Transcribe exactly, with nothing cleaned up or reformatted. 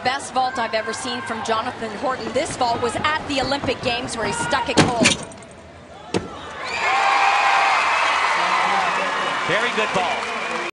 best vault I've ever seen from Jonathan Horton. This vault was at the Olympic Games where he stuck it cold. Very good ball.